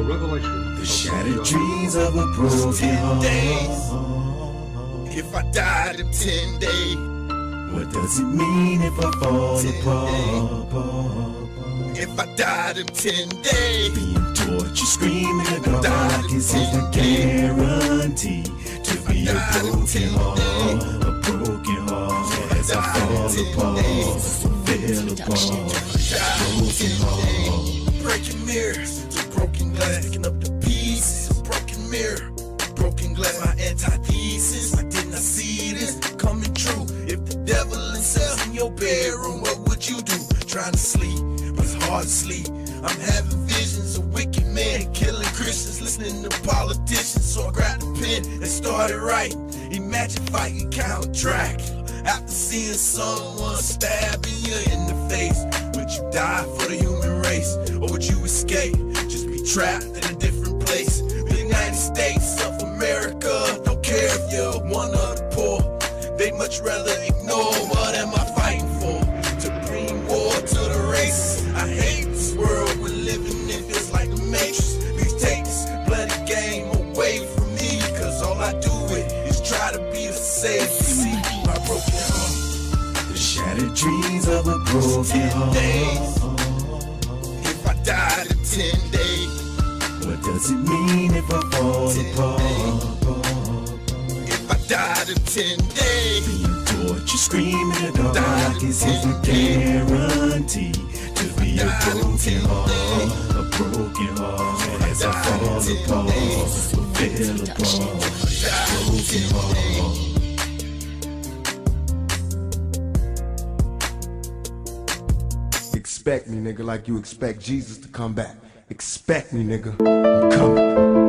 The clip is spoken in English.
revelation. The shattered dreams of a broken heart. If I died in 10 days, what does it mean if I fall apart? If I died in 10 days, being tortured, screaming in the dark is a guarantee to be a broken heart as I fall apart, fell apart, broken heart. Breaking mirrors to broken glass, picking up the pieces, broken mirror, broken glass, my antithesis. I did not see this coming true. If the devil himself in your bedroom, what would you do? Trying to sleep, but it's hard to sleep. I'm having visions of wicked men killing Christians, listening to politicians. So I grabbed a pen and started writing. Imagine fighting Count Dracula after seeing someone stabbing you in the face. Would you die for the human race, or would you escape? Just be trapped in a different place. The United States of America don't care if you're one of the poor. They much rather ignore. What am I fighting for? To bring war to the races. I hate this world we're living in. Feels like the Matrix. Please take this bloody game away from me, cause all I do it is try to be the safe. See my broken heart. The shattered dreams of a broken heart. If I died in 10 days, what does it mean if I fall apart? If I died in 10 days, being tortured, screaming in the dark is a guarantee to be a broken heart as I fall apart, fell apart, broken heart. Expect me, nigga, like you expect Jesus to come back. Expect me, nigga. I'm coming.